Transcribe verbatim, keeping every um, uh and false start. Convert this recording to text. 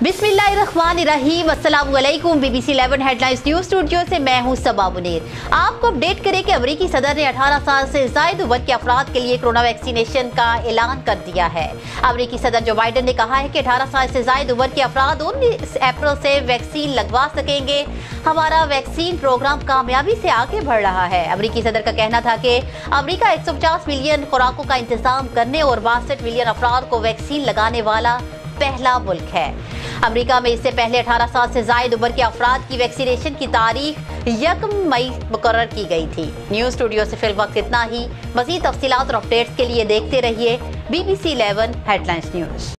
बिस्मिल्लाहिर्रहमानिर्रहीम, अस्सलाम वालेकुम। BBC eleven headlines news studio से मैं हूं सबा मुनीर। आपको अपडेट करें कि अमरीकी सदर ने अठारह साल से जायद उम्र के अफराद के लिए कोरोना वैक्सीनेशन का ऐलान कर दिया है। अमरीकी सदर जो बाइडन ने कहा है कि अठारह साल से जायद उम्र के अफराद उन्नीस अप्रैल से वैक्सीन लगवा सकेंगे। हमारा वैक्सीन प्रोग्राम कामयाबी से आगे बढ़ रहा है। अमरीकी सदर का कहना था कि अमरीका एक सौ पचास मिलियन खुराकों का इंतजाम करने और बासठ मिलियन अफराद को वैक्सीन लगाने वाला पहला मुल्क है। अमेरिका में इससे पहले अठारह साल से जायद उम्र के अफराद की वैक्सीनेशन की तारीख यकम मई मुकर्रर की गई थी। न्यूज स्टूडियो से फिल वक्त इतना ही। मज़ीद तफसीलात और अपडेट्स के लिए देखते रहिए बीबीसी इलेवन हेडलाइंस न्यूज।